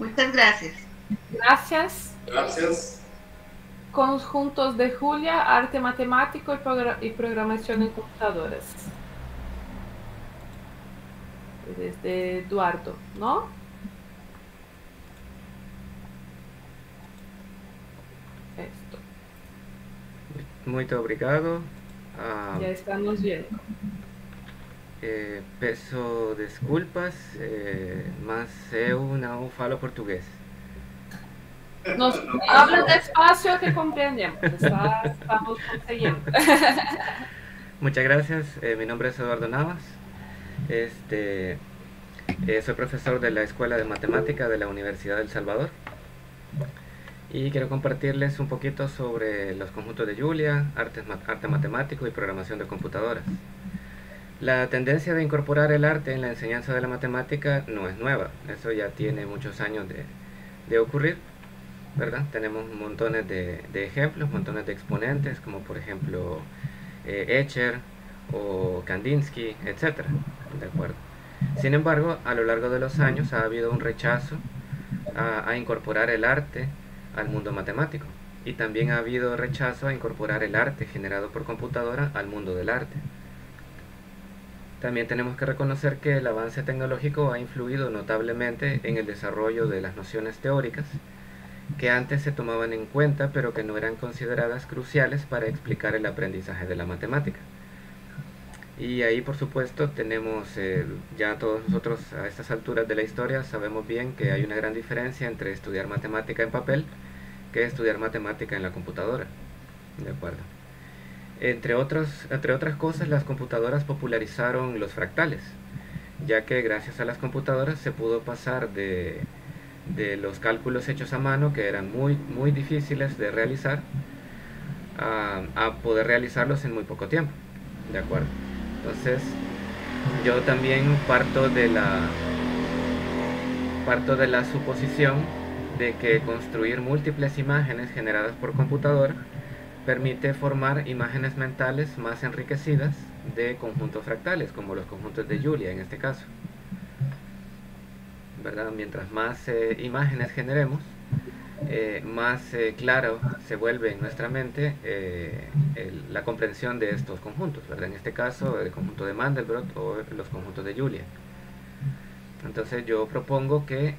Muchas gracias. Gracias. Gracias. Conjuntos de Julia, arte matemático y programación en computadoras. Desde Eduardo, ¿no? Esto. Muito obrigado. Ya estamos viendo. Peço desculpas, mas eu não falo português. Nos habla despacio que comprendemos. Estamos consiguiendo. Muchas gracias. Mi nombre es Eduardo Navas. Soy profesor de la Escuela de Matemática de la Universidad del Salvador. Y quiero compartirles un poquito sobre los conjuntos de Julia, arte matemático y programación de computadoras. La tendencia de incorporar el arte en la enseñanza de la matemática no es nueva. Eso ya tiene muchos años de ocurrir, ¿verdad? Tenemos montones de ejemplos, montones de exponentes, como por ejemplo Escher o Kandinsky, etc. ¿De acuerdo? Sin embargo, a lo largo de los años ha habido un rechazo a incorporar el arte al mundo matemático, y también ha habido rechazo a incorporar el arte generado por computadora al mundo del arte. También tenemos que reconocer que el avance tecnológico ha influido notablemente en el desarrollo de las nociones teóricas que antes se tomaban en cuenta pero que no eran consideradas cruciales para explicar el aprendizaje de la matemática. Y ahí, por supuesto, tenemos, ya todos nosotros a estas alturas de la historia sabemos bien que hay una gran diferencia entre estudiar matemática en papel que estudiar matemática en la computadora. ¿De acuerdo? Entre otras cosas, las computadoras popularizaron los fractales, ya que gracias a las computadoras se pudo pasar de los cálculos hechos a mano, que eran muy difíciles de realizar, a poder realizarlos en muy poco tiempo. ¿De acuerdo? Entonces, yo también parto de la suposición de que construir múltiples imágenes generadas por computadora permite formar imágenes mentales más enriquecidas de conjuntos fractales, como los conjuntos de Julia en este caso, ¿verdad? Mientras más imágenes generemos, más claro se vuelve en nuestra mente la comprensión de estos conjuntos, ¿verdad? En este caso, el conjunto de Mandelbrot o los conjuntos de Julia. Entonces yo propongo que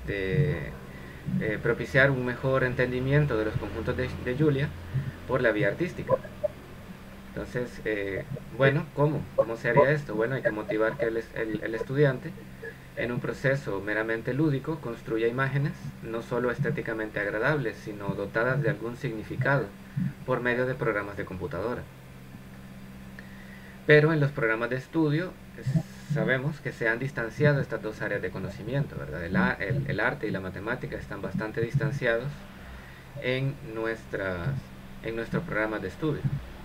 propiciar un mejor entendimiento de los conjuntos de Julia por la vía artística. Entonces, bueno, ¿cómo se haría esto? Bueno, hay que motivar que el estudiante, en un proceso meramente lúdico, construya imágenes no solo estéticamente agradables, sino dotadas de algún significado por medio de programas de computadora. Pero en los programas de estudio sabemos que se han distanciado estas dos áreas de conocimiento, ¿verdad? El arte y la matemática están bastante distanciados en nuestros programas de estudio.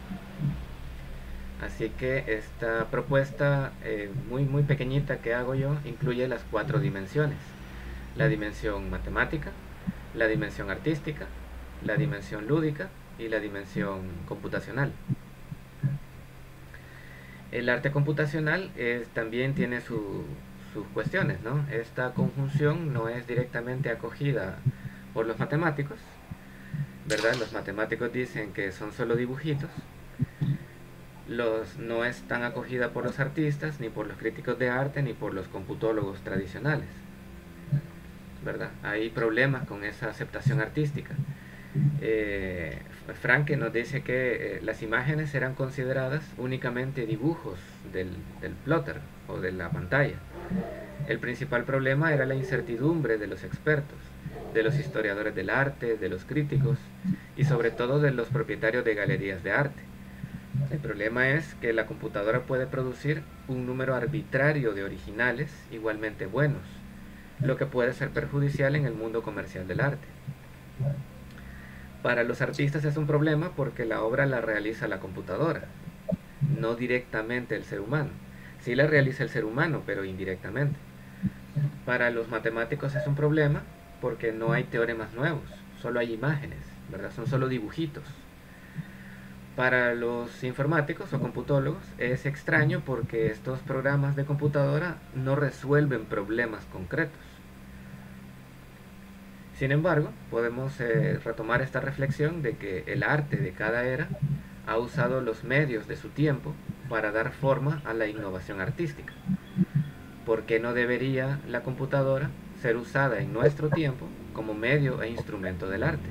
Así que esta propuesta muy pequeñita que hago yo incluye las 4 dimensiones: la dimensión matemática, la dimensión artística, la dimensión lúdica y la dimensión computacional. El arte computacional también tiene sus cuestiones, ¿no? Esta conjunción no es directamente acogida por los matemáticos, ¿verdad? Los matemáticos dicen que son solo dibujitos. No es tan acogida por los artistas, ni por los críticos de arte, ni por los computólogos tradicionales, ¿verdad? Hay problemas con esa aceptación artística. Franke nos dice que las imágenes eran consideradas únicamente dibujos del plotter o de la pantalla. El principal problema era la incertidumbre de los expertos, de los historiadores del arte, de los críticos y sobre todo de los propietarios de galerías de arte. El problema es que la computadora puede producir un número arbitrario de originales igualmente buenos, lo que puede ser perjudicial en el mundo comercial del arte. Para los artistas es un problema porque la obra la realiza la computadora, no directamente el ser humano. Sí la realiza el ser humano, pero indirectamente. Para los matemáticos es un problema porque no hay teoremas nuevos, solo hay imágenes, ¿verdad? Son solo dibujitos. Para los informáticos o computólogos es extraño porque estos programas de computadora no resuelven problemas concretos. Sin embargo, podemos retomar esta reflexión de que el arte de cada era ha usado los medios de su tiempo para dar forma a la innovación artística. ¿Por qué no debería la computadora ser usada en nuestro tiempo como medio e instrumento del arte?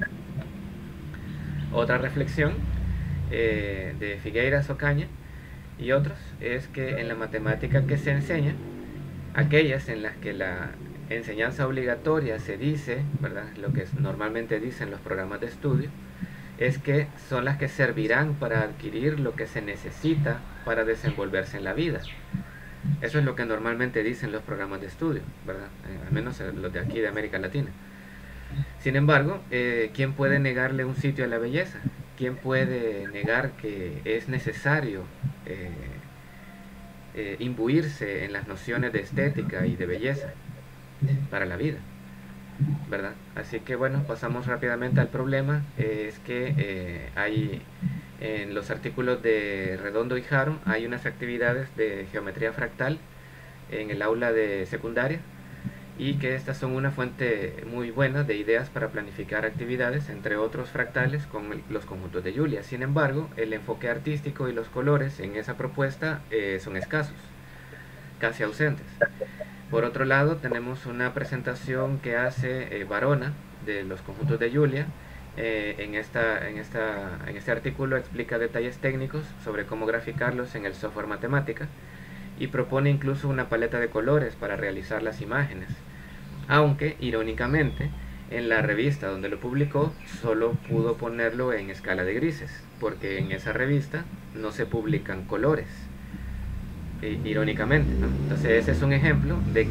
Otra reflexión de Figueiras Ocaña y otros es que en la matemática que se enseña, aquellas en las que la enseñanza obligatoria se dice, ¿verdad?, lo que normalmente dicen los programas de estudio, es que son las que servirán para adquirir lo que se necesita para desenvolverse en la vida. Eso es lo que normalmente dicen los programas de estudio, ¿verdad? Al menos los de aquí de América Latina. Sin embargo, ¿quién puede negarle un sitio a la belleza? ¿Quién puede negar que es necesario imbuirse en las nociones de estética y de belleza para la vida, ¿verdad? Así que bueno, pasamos rápidamente al problema. Es que hay en los artículos de Redondo y Haro hay unas actividades de geometría fractal en el aula de secundaria, y que estas son una fuente muy buena de ideas para planificar actividades, entre otros fractales con los conjuntos de Julia. Sin embargo, el enfoque artístico y los colores en esa propuesta son escasos, casi ausentes. Por otro lado, tenemos una presentación que hace Varona de los conjuntos de Julia. En este artículo explica detalles técnicos sobre cómo graficarlos en el software Matemática, y propone incluso una paleta de colores para realizar las imágenes, aunque irónicamente en la revista donde lo publicó solo pudo ponerlo en escala de grises, porque en esa revista no se publican colores, irónicamente, ¿no? Entonces ese es un ejemplo de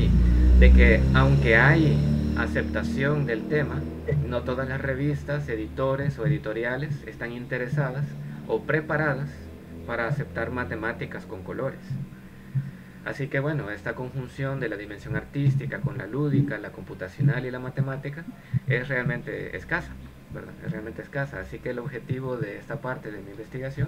que aunque hay aceptación del tema, no todas las revistas, editores o editoriales están interesadas o preparadas para aceptar matemáticas con colores. Así que bueno, esta conjunción de la dimensión artística con la lúdica, la computacional y la matemática es realmente escasa, ¿verdad? Es realmente escasa. Así que el objetivo de esta parte de mi investigación,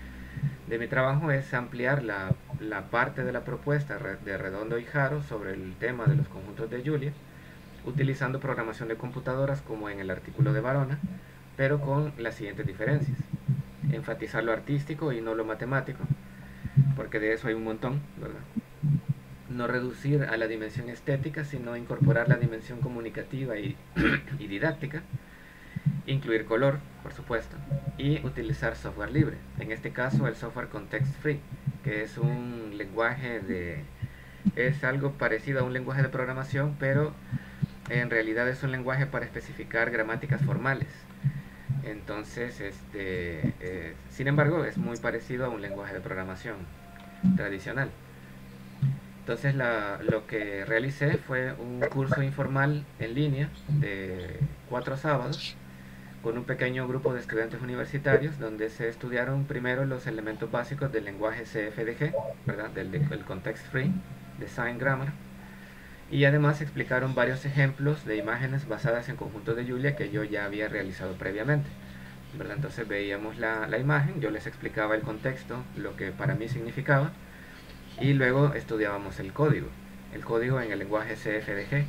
de mi trabajo, es ampliar la parte de la propuesta de Redondo y Haro sobre el tema de los conjuntos de Julia, utilizando programación de computadoras como en el artículo de Varona, pero con las siguientes diferencias: enfatizar lo artístico y no lo matemático, porque de eso hay un montón, ¿verdad? No reducir a la dimensión estética, sino incorporar la dimensión comunicativa y didáctica, incluir color, por supuesto, y utilizar software libre, en este caso el software Context Free, que es un lenguaje es algo parecido a un lenguaje de programación, pero en realidad es un lenguaje para especificar gramáticas formales. Entonces, sin embargo, es muy parecido a un lenguaje de programación tradicional. Entonces, lo que realicé fue un curso informal en línea de 4 sábados con un pequeño grupo de estudiantes universitarios, donde se estudiaron primero los elementos básicos del lenguaje CFDG, ¿verdad? del Context Free, Design Grammar, y además explicaron varios ejemplos de imágenes basadas en conjuntos de Julia que yo ya había realizado previamente, ¿verdad? Entonces veíamos la imagen, yo les explicaba el contexto, lo que para mí significaba, y luego estudiábamos el código en el lenguaje CFDG.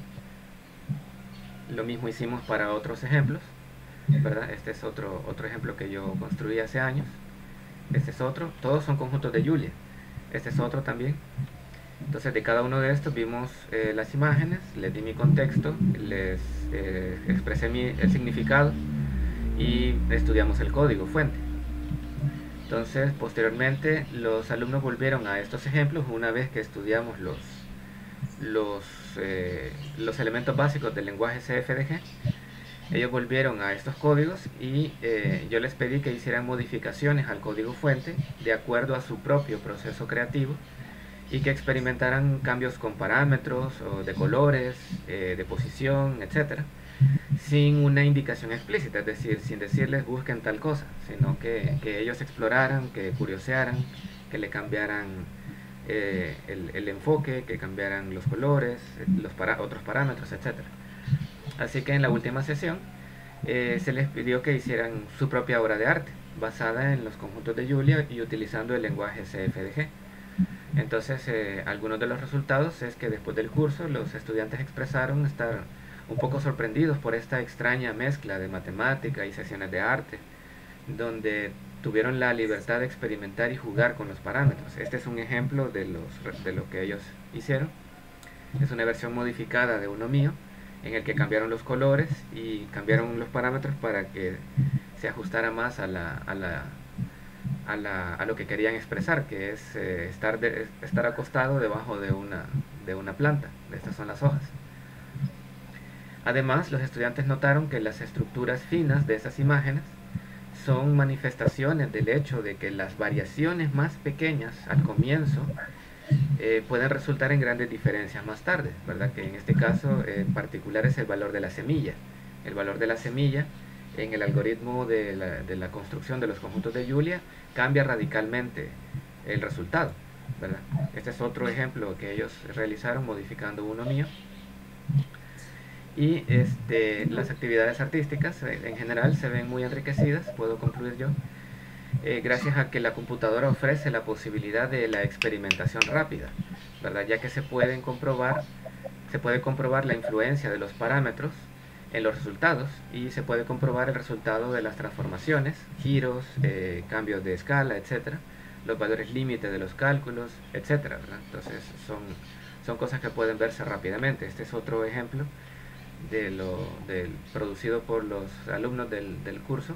Lo mismo hicimos para otros ejemplos, ¿verdad? Este es otro ejemplo que yo construí hace años. Este es otro, todos son conjuntos de Julia. Este es otro también. Entonces de cada uno de estos vimos las imágenes, les di mi contexto, les expresé el significado y estudiamos el código fuente. Entonces posteriormente los alumnos volvieron a estos ejemplos una vez que estudiamos los elementos básicos del lenguaje CFDG. Ellos volvieron a estos códigos y yo les pedí que hicieran modificaciones al código fuente de acuerdo a su propio proceso creativo, y que experimentaran cambios con parámetros o de colores, de posición, etc., sin una indicación explícita, es decir, sin decirles busquen tal cosa, sino que ellos exploraran, que curiosearan, que le cambiaran el enfoque, que cambiaran los colores, otros parámetros, etc. Así que en la última sesión se les pidió que hicieran su propia obra de arte, basada en los conjuntos de Julia y utilizando el lenguaje CFDG. Entonces, algunos de los resultados es que después del curso los estudiantes expresaron estar un poco sorprendidos por esta extraña mezcla de matemática y sesiones de arte, donde tuvieron la libertad de experimentar y jugar con los parámetros. Este es un ejemplo de lo que ellos hicieron. Es una versión modificada de uno mío, en el que cambiaron los colores y cambiaron los parámetros para que se ajustara más a lo que querían expresar, que es estar acostado debajo de una planta. Estas son las hojas. Además, los estudiantes notaron que las estructuras finas de esas imágenes son manifestaciones del hecho de que las variaciones más pequeñas al comienzo pueden resultar en grandes diferencias más tarde, ¿verdad? Que en este caso en particular es el valor de la semilla. El valor de la semilla en el algoritmo de la construcción de los conjuntos de Julia cambia radicalmente el resultado, ¿verdad? Este es otro ejemplo que ellos realizaron modificando uno mío. Y las actividades artísticas en general se ven muy enriquecidas, puedo concluir yo, gracias a que la computadora ofrece la posibilidad de la experimentación rápida, ¿verdad? Ya que se puede comprobar la influencia de los parámetros en los resultados y se puede comprobar el resultado de las transformaciones, giros, cambios de escala, etcétera, los valores límite de los cálculos, etcétera, ¿verdad? Entonces son cosas que pueden verse rápidamente. Este es otro ejemplo producido por los alumnos del curso,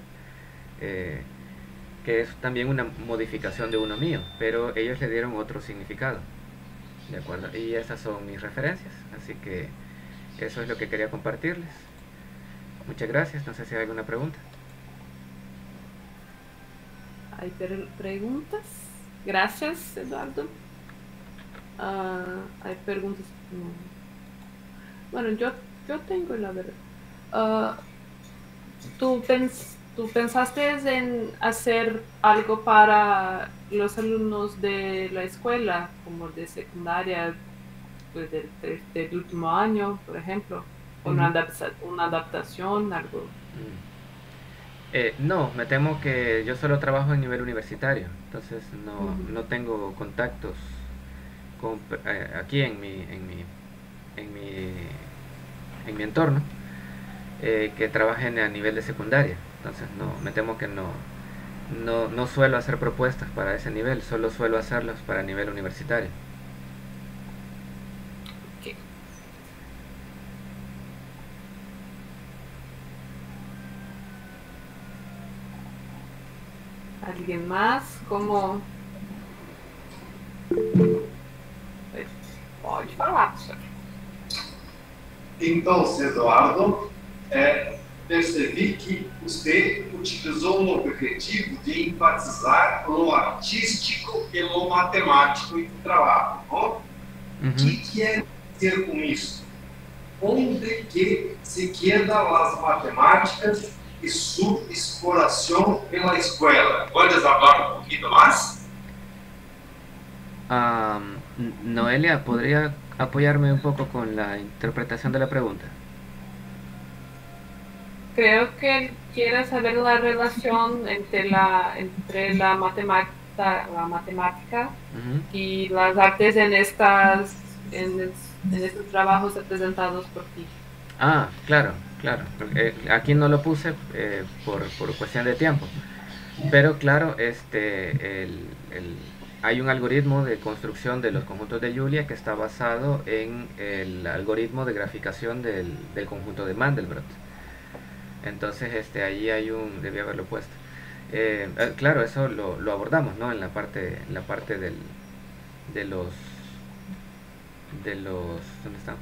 que es también una modificación de uno mío, pero ellos le dieron otro significado, ¿de acuerdo? Y esas son mis referencias, así que eso es lo que quería compartirles. Muchas gracias, no sé si hay alguna pregunta. ¿Hay preguntas? Gracias, Eduardo. ¿Hay preguntas? No. Bueno, yo tengo la verdad. ¿Tú pensaste en hacer algo para los alumnos de la escuela, como de secundaria, pues del último año, por ejemplo? Una adaptación, algo. No, me temo que yo solo trabajo en nivel universitario, entonces no tengo contactos aquí en mi entorno que trabajen a nivel de secundaria. Entonces me temo que no suelo hacer propuestas para ese nivel, solo suelo hacerlas para nivel universitario. Okay. ¿Alguien más? ¿Cómo? Pode falar, professor. Então, Eduardo, percebi que você utilizou um objetivo de enfatizar no artístico e no matemático em tu trabalho, não? O que quer dizer com isso? Onde que se quedan as matemáticas e sua exploração pela escola? ¿Puedes hablar un poquito más? Noelia, ¿podría apoyarme un poco con la interpretación de la pregunta? Creo que quiere saber la relación entre la matemática y las artes en estos trabajos presentados por ti. Ah, claro. Aquí no lo puse por cuestión de tiempo, pero claro, hay un algoritmo de construcción de los conjuntos de Julia que está basado en el algoritmo de graficación del conjunto de Mandelbrot. Entonces debí haberlo puesto. Claro, eso lo abordamos, ¿no? En la parte de los ¿dónde está?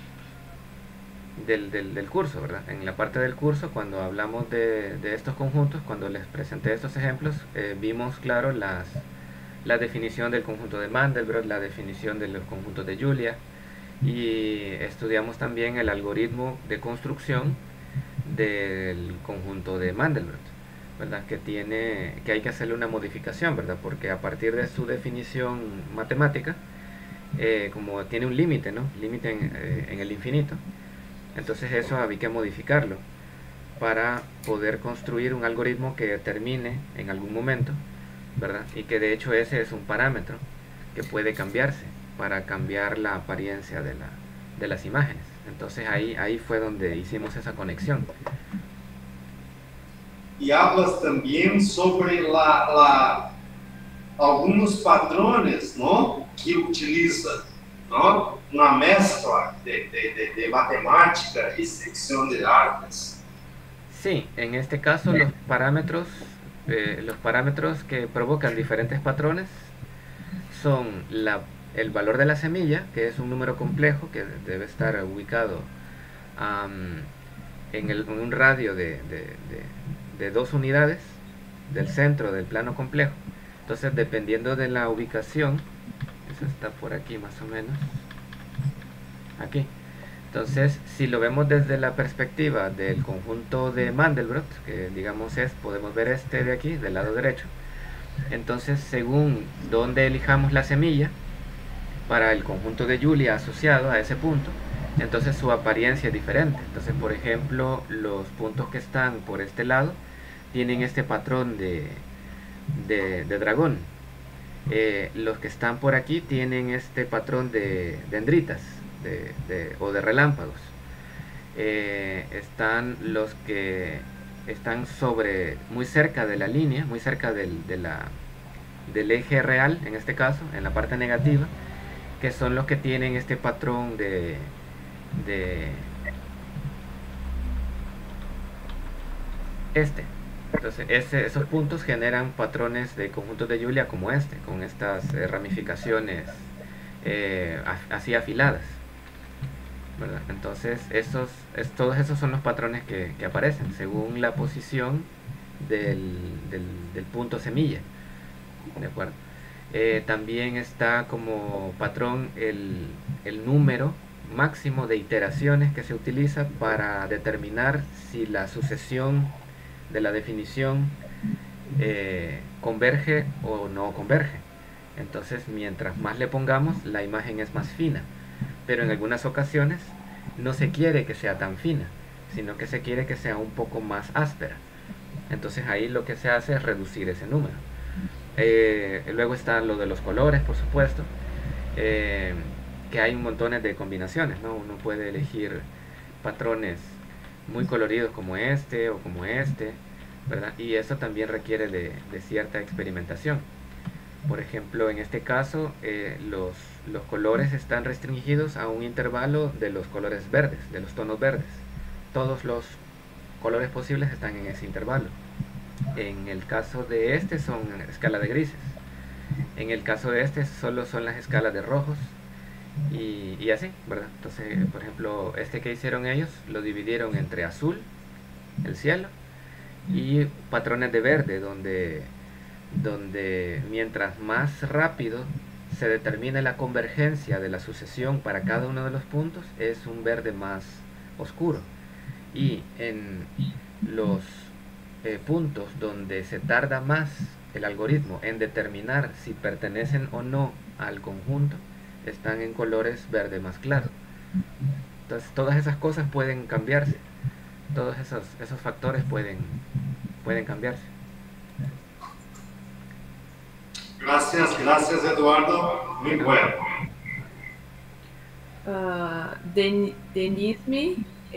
Del curso, ¿verdad? En la parte del curso, cuando hablamos de estos conjuntos, cuando les presenté estos ejemplos, vimos, claro, la definición del conjunto de Mandelbrot, la definición de los conjuntos de Julia, y estudiamos también el algoritmo de construcción del conjunto de Mandelbrot, ¿verdad? Que hay que hacerle una modificación, ¿verdad? Porque a partir de su definición matemática, como tiene un límite, ¿no? Límite en el infinito, entonces eso había que modificarlo para poder construir un algoritmo que termine en algún momento, ¿verdad? Y que de hecho ese es un parámetro que puede cambiarse para cambiar la apariencia de las imágenes. Entonces ahí fue donde hicimos esa conexión. Y hablas también sobre algunos patrones, ¿no?, que utiliza, ¿no?, una mezcla de matemática y sección de artes. Sí, en este caso los parámetros que provocan diferentes patrones son el valor de la semilla, que es un número complejo que debe estar ubicado en un radio de 2 unidades del centro del plano complejo. Entonces, dependiendo de la ubicación, eso está por aquí más o menos, aquí. Entonces, si lo vemos desde la perspectiva del conjunto de Mandelbrot, que digamos podemos ver este de aquí, del lado derecho. Entonces, según donde elijamos la semilla, para el conjunto de Julia asociado a ese punto, entonces su apariencia es diferente. Entonces, por ejemplo, los puntos que están por este lado tienen este patrón de dragón. Los que están por aquí tienen este patrón de dendritas o de relámpagos. Están los que están muy cerca de la línea, muy cerca del eje real, en este caso, en la parte negativa, que son los que tienen este patrón de entonces esos puntos generan patrones de conjuntos de Julia como con estas ramificaciones así afiladas, ¿verdad? Entonces todos esos son los patrones que aparecen según la posición del punto semilla, ¿de acuerdo? También está como patrón el número máximo de iteraciones que se utiliza para determinar si la sucesión de la definición converge o no converge. Entonces, mientras más le pongamos, la imagen es más fina, pero en algunas ocasiones no se quiere que sea tan fina, sino que se quiere que sea un poco más áspera. Entonces ahí lo que se hace es reducir ese número. Luego está lo de los colores, por supuesto, que hay montones de combinaciones, ¿no? Uno puede elegir patrones muy coloridos como este o como este, ¿verdad? Y eso también requiere de cierta experimentación. Por ejemplo, en este caso, los colores están restringidos a un intervalo de los colores verdes, de los tonos verdes. Todos los colores posibles están en ese intervalo. En el caso de este son escala de grises. En el caso de este solo son las escalas de rojos y así, ¿verdad? Entonces, por ejemplo, este que hicieron ellos lo dividieron entre azul, el cielo, y patrones de verde, donde mientras más rápido se determine la convergencia de la sucesión para cada uno de los puntos, es un verde más oscuro. Y en los puntos donde se tarda más el algoritmo en determinar si pertenecen o no al conjunto, están en colores verde más claro. Entonces todas esas cosas pueden cambiarse, todos esos factores pueden cambiarse. Gracias Eduardo, muy bueno. Denisme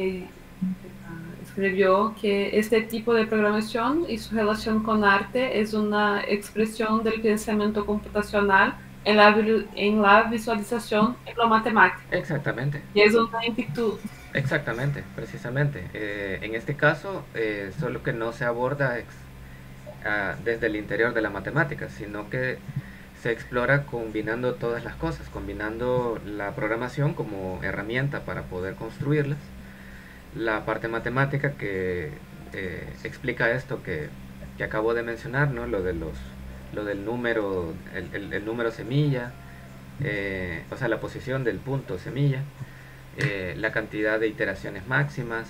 escribió que este tipo de programación y su relación con arte es una expresión del pensamiento computacional en la visualización en lo matemático. Exactamente. Y es una inquietud. Exactamente, precisamente. En este caso, solo que no se aborda desde el interior de la matemática, sino que se explora combinando todas las cosas, combinando la programación como herramienta para poder construirlas, la parte matemática que explica esto que acabo de mencionar, ¿no? Lo del número, el número semilla, o sea, la posición del punto semilla, la cantidad de iteraciones máximas,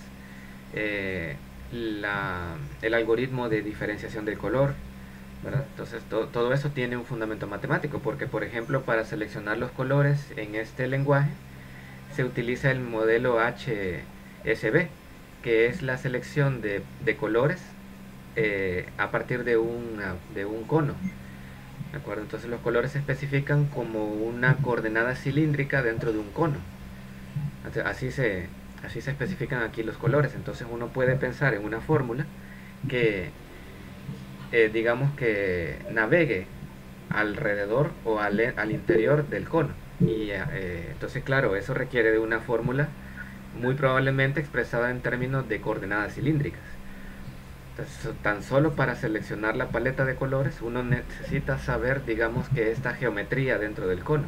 el algoritmo de diferenciación del color, ¿verdad? Entonces todo eso tiene un fundamento matemático, porque por ejemplo para seleccionar los colores en este lenguaje se utiliza el modelo HSB, que es la selección de colores a partir de un cono, ¿de acuerdo? Entonces los colores se especifican como una coordenada cilíndrica dentro de un cono. Así se especifican aquí los colores. Entonces uno puede pensar en una fórmula que, digamos que navegue alrededor o al interior del cono. Y entonces, claro, eso requiere de una fórmula muy probablemente expresada en términos de coordenadas cilíndricas. Entonces, tan solo para seleccionar la paleta de colores uno necesita saber, digamos, que esta geometría dentro del cono.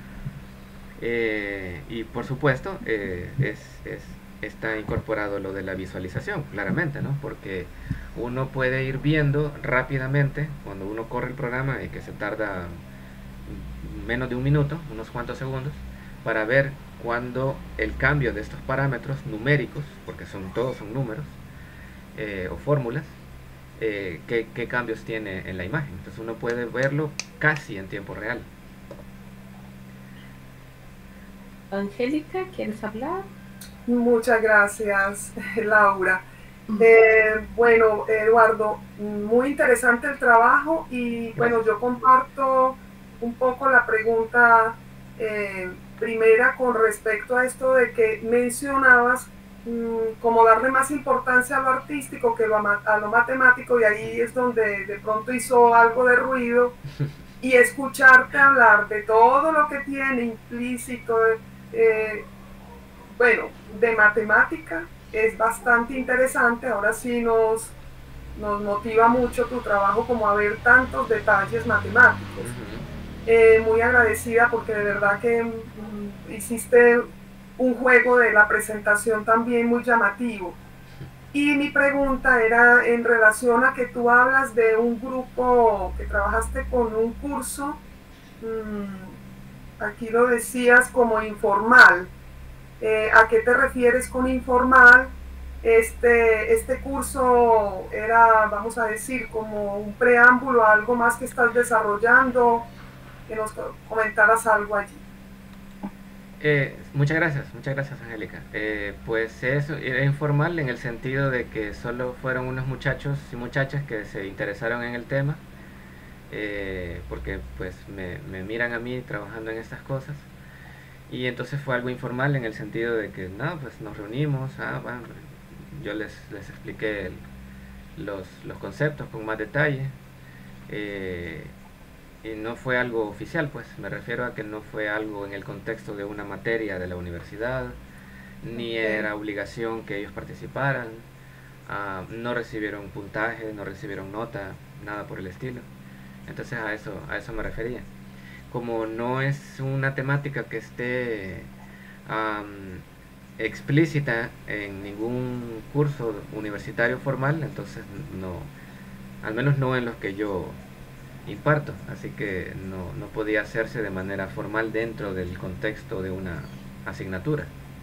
Y por supuesto, está incorporado lo de la visualización, claramente, ¿no? Porque uno puede ir viendo rápidamente, cuando uno corre el programa, y que se tarda menos de un minuto, unos cuantos segundos, para ver cuando el cambio de estos parámetros numéricos, porque todos son números o fórmulas, qué cambios tiene en la imagen. Entonces uno puede verlo casi en tiempo real. Angélica, ¿quieres hablar? Muchas gracias, Laura. Bueno, Eduardo, muy interesante el trabajo y bueno, yo comparto un poco la pregunta primera con respecto a esto de que mencionabas como darle más importancia a lo artístico que a lo matemático, y ahí es donde de pronto hizo algo de ruido, y escucharte hablar de todo lo que tiene implícito bueno, de matemática es bastante interesante. Ahora sí nos motiva mucho tu trabajo, como a ver tantos detalles matemáticos. Muy agradecida porque de verdad que hiciste un juego de la presentación también muy llamativo. Y mi pregunta era en relación a que tú hablas de un grupo que trabajaste con un curso, aquí lo decías como informal. ¿A qué te refieres con informal? Este curso era, vamos a decir, como un preámbulo a algo más que estás desarrollando, que nos comentaras algo allí. Muchas gracias, Angélica. Pues eso era informal en el sentido de que solo fueron unos muchachos y muchachas que se interesaron en el tema, porque pues me miran a mí trabajando en estas cosas. Y entonces fue algo informal en el sentido de que pues nos reunimos, bueno, yo les expliqué los conceptos con más detalle, y no fue algo oficial, pues me refiero a que no fue algo en el contexto de una materia de la universidad, ni era obligación que ellos participaran, no recibieron puntaje, no recibieron nota, nada por el estilo. Entonces a eso me refería. Como no es una temática que esté explícita en ningún curso universitario formal, entonces no, al menos no en los que yo imparto, así que no podía hacerse de manera formal dentro del contexto de una asignatura.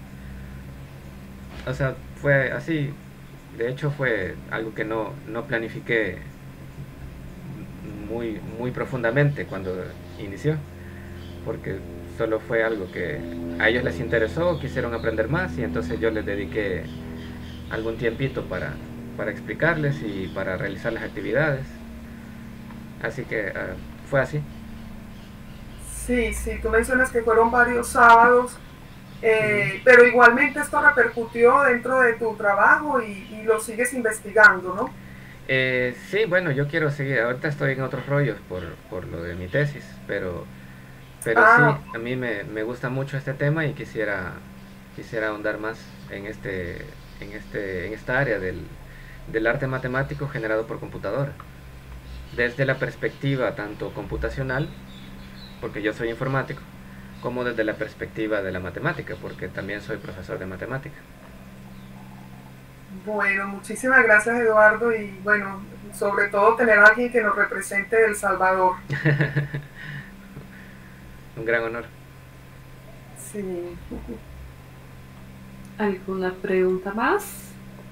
O sea, fue así. De hecho fue algo que no planifiqué muy profundamente cuando inició, porque solo fue algo que a ellos les interesó, quisieron aprender más, y entonces yo les dediqué algún tiempito para explicarles y para realizar las actividades. Así que fue así. Sí, tú mencionas que fueron varios sábados, pero igualmente esto repercutió dentro de tu trabajo y lo sigues investigando, ¿no? Sí, bueno, yo quiero seguir. Ahorita estoy en otros rollos por lo de mi tesis, pero sí, a mí me gusta mucho este tema y quisiera ahondar más en esta área del arte matemático generado por computadora, desde la perspectiva tanto computacional, porque yo soy informático, como desde la perspectiva de la matemática, porque también soy profesor de matemática. Bueno, muchísimas gracias, Eduardo, y bueno, sobre todo tener a alguien que nos represente de El Salvador. Un gran honor. Sí. ¿Alguna pregunta más?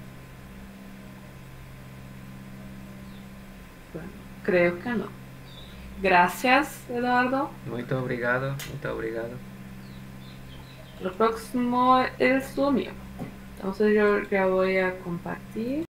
Bueno, creo que no. Gracias, Eduardo. Muito obrigado. Lo próximo es lo mío. Entonces yo ya voy a compartir.